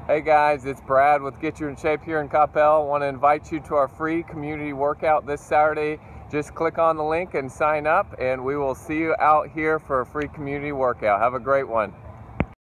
Hey guys, it's Brad with Get You in Shape here in Coppell. I want to invite you to our free community workout this Saturday. Just click on the link and sign up, and we will see you out here for a free community workout. Have a great one.